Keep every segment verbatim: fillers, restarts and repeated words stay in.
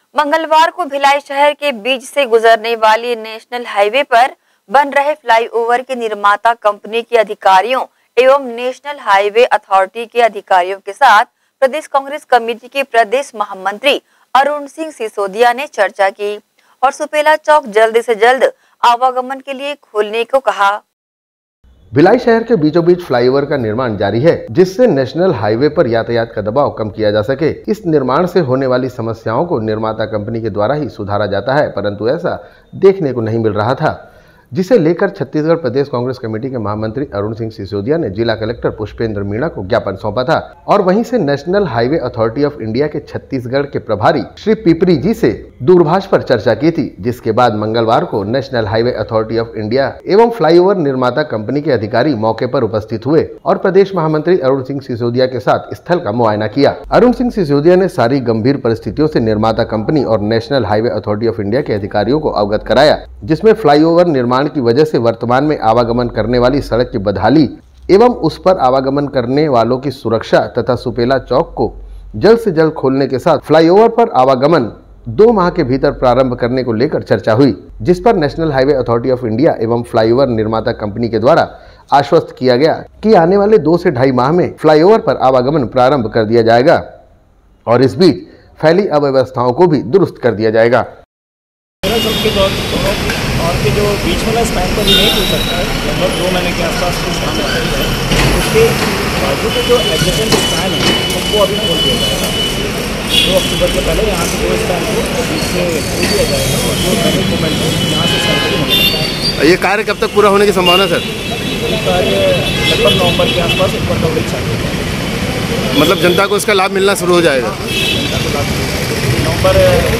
मंगलवार को भिलाई शहर के बीच से गुजरने वाली नेशनल हाईवे पर बन रहे फ्लाईओवर के निर्माता कंपनी के अधिकारियों एवं नेशनल हाईवे अथॉरिटी के अधिकारियों के साथ प्रदेश कांग्रेस कमेटी के प्रदेश महामंत्री अरुण सिंह सिसोदिया ने चर्चा की और सुपेला चौक जल्द से जल्द आवागमन के लिए खोलने को कहा। भिलाई शहर के बीचों बीच फ्लाईओवर का निर्माण जारी है, जिससे नेशनल हाईवे पर यातायात का दबाव कम किया जा सके। इस निर्माण से होने वाली समस्याओं को निर्माता कंपनी के द्वारा ही सुधारा जाता है, परंतु ऐसा देखने को नहीं मिल रहा था, जिसे लेकर छत्तीसगढ़ प्रदेश कांग्रेस कमेटी के महामंत्री अरुण सिंह सिसोदिया ने जिला कलेक्टर पुष्पेंद्र मीणा को ज्ञापन सौंपा था और वहीं से national highway authority of India के छत्तीसगढ़ के प्रभारी श्री पिपरी जी से दूरभाष पर चर्चा की थी, जिसके बाद मंगलवार को national highway authority of India एवं फ्लाईओवर निर्माता कंपनी के अधिकारी मौके पर उपस्थित हुए और प्रदेश महामंत्री अरुण सिंह सिसोदिया के साथ स्थल का मुआयना किया। अरुण सिंह सिसोदिया ने सारी गंभीर परिस्थितियों से निर्माता कंपनी और national highway authority of India के अधिकारियों को अवगत कराया, जिसमें फ्लाईओवर निर्माण की वजह से वर्तमान में आवागमन करने वाली सड़क की बदहाली एवं उस पर आवागमन करने वालों की सुरक्षा तथा सुपेला चौक को जल्द से जल्द खोलने के साथ फ्लाईओवर पर आवागमन दो माह के भीतर प्रारंभ करने को लेकर चर्चा हुई, जिस पर national highway authority of India एवं फ्लाईओवर निर्माता कंपनी के द्वारा आश्वस्त किया गया कि आने वाले दो से ढाई माह में फ्लाईओवर पर आवागमन प्रारंभ कर दिया जाएगा और इस बीच फैली अव्यवस्थाओं को भी दुरुस्त कर दिया जाएगा। और के जो बीच वाला स्पैन पर नहीं खुल सकता है, लगभग दो महीने के आसपास कुछ काम कर रही है। उसके बाजू के जो एडजेसेंट स्पैन है उसको अभी खोल दिया जाएगा। दो अक्टूबर के पहले यहाँ से दो स्पैन को बीच से खोल दिया जाएगा और जो पहले मूवमेंट है यहाँ से सर्वरी होने लगता है। ये कार्य कब तक पूरा होने की संभावना सर? ये कार्य लगभग नवंबर के आसपास एक बार कवरेज चालू है। मतलब जनता को इसका लाभ मिलना शुरू हो जाएगा? जनता को लाभ नवंबर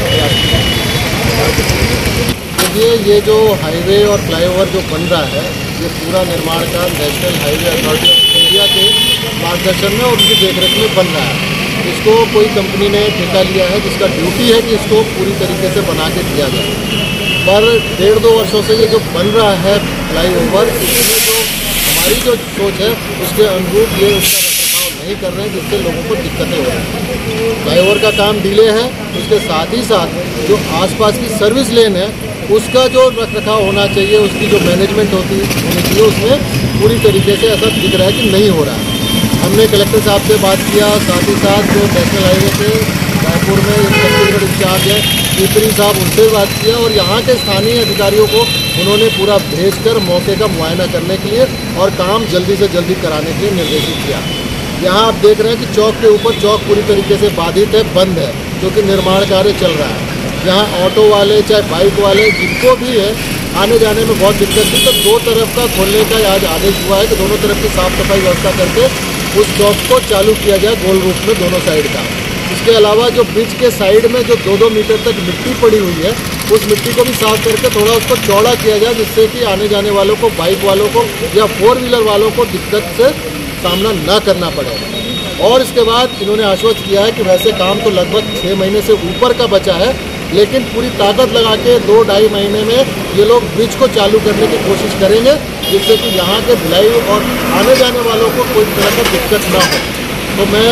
ये ये जो हाईवे और फ्लाईओवर जो बन रहा है, ये पूरा निर्माण का national highway authority of India के मार्गदर्शन में और उनकी देखरेख में बन रहा है। इसको कोई कंपनी ने ठेका लिया है जिसका ड्यूटी है कि इसको पूरी तरीके से बना के दिया जाए। पर डेढ़ दो वर्षों से ये जो बन रहा है फ्लाईओवर, इसमें जो हमारी जो सोच है उसके अनुरूप ये उसका रखरखाव नहीं कर रहे हैं, जिससे लोगों को दिक्कतें हो रही हैं। फ्लाईओवर का काम डिले है, उसके साथ ही साथ जो आसपास की सर्विस लेन है उसका जो रखरखाव होना चाहिए, उसकी जो मैनेजमेंट होती होनी चाहिए, उसमें पूरी तरीके से ऐसा दिख रहा है कि नहीं हो रहा है। हमने कलेक्टर साहब से बात किया, साथ ही साथ जो नेशनल हाईवे से रायपुर में छत्तीसगढ़ इंचार्ज है पिपरी साहब, उनसे बात किया और यहाँ के स्थानीय अधिकारियों को उन्होंने पूरा भेजकर मौके का मुआयना करने के लिए और काम जल्दी से जल्दी कराने के लिए निर्देशित किया। यहाँ आप देख रहे हैं कि चौक के ऊपर चौक पूरी तरीके से बाधित है, बंद है, क्योंकि निर्माण कार्य चल रहा है। यहाँ ऑटो वाले चाहे बाइक वाले जिनको भी है आने जाने में बहुत दिक्कत थी, तो दो तरफ का खोलने का आज आदेश हुआ है कि दोनों तरफ की साफ सफाई व्यवस्था करके उस चौक को चालू किया जाए गोल रूप में दोनों साइड का। इसके अलावा जो ब्रिज के साइड में जो दो दो मीटर तक मिट्टी पड़ी हुई है, उस मिट्टी को भी साफ करके थोड़ा उसको चौड़ा किया जाए, जिससे कि आने जाने वालों को, बाइक वालों को या फोर व्हीलर वालों को दिक्कत से सामना ना करना पड़े। और इसके बाद इन्होंने आश्वस्त किया है कि वैसे काम तो लगभग छः महीने से ऊपर का बचा है, लेकिन पूरी ताकत लगा के दो ढाई महीने में ये लोग ब्रिज को चालू करने की कोशिश करेंगे, जिससे कि यहाँ के भिलाई और आने जाने वालों को कोई तरह का दिक्कत ना हो। तो मैं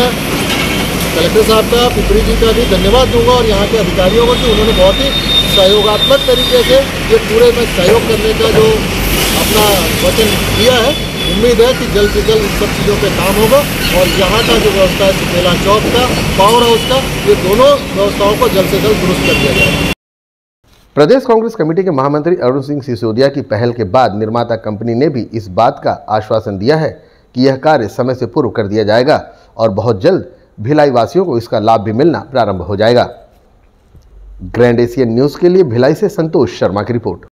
कलेक्टर साहब का, पिपरी जी का भी धन्यवाद दूंगा और यहाँ के अधिकारियों को कि उन्होंने बहुत ही सहयोगात्मक तरीके से ये पूरे में सहयोग करने का जो अपना वचन दिया है। उम्मीद है कि जल्द से जल्द इन सब चीज़ों पे काम होगा और यहाँ का जो व्यवस्था है सुपेला चौक का, पावर हाउस का, ये दोनों व्यवस्थाओं को जल्द से जल्द दुरुस्त कर दिया जाएगा। प्रदेश कांग्रेस कमेटी के महामंत्री अरुण सिंह सिसोदिया की पहल के बाद निर्माता कंपनी ने भी इस बात का आश्वासन दिया है कि यह कार्य समय से पूर्व कर दिया जाएगा और बहुत जल्द भिलाई वासियों को इसका लाभ भी मिलना प्रारंभ हो जाएगा। ग्रैंड एशियन न्यूज के लिए भिलाई से संतोष शर्मा की रिपोर्ट।